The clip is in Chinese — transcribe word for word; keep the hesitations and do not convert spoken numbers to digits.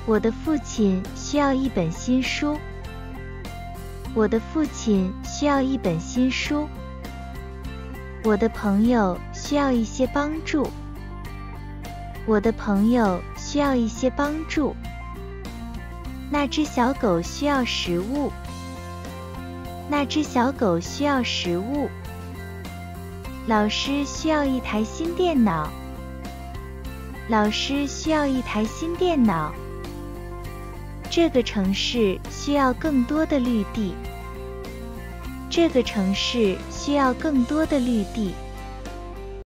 我的父亲需要一本新书。我的父亲需要一本新书。我的朋友需要一些帮助。我的朋友需要一些帮助。那只小狗需要食物。那只小狗需要食物。老师需要一台新电脑。老师需要一台新电脑。这个城市需要更多的绿地。这个城市需要更多的绿地。